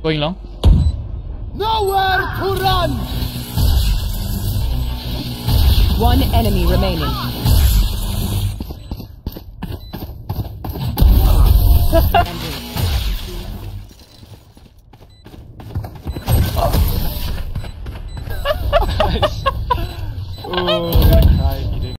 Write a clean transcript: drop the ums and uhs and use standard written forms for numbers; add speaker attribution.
Speaker 1: Going long.
Speaker 2: Nowhere to run!
Speaker 3: One enemy remaining.